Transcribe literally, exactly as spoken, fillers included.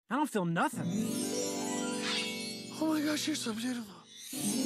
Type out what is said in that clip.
I don't feel nothing. Oh my gosh, you're so beautiful.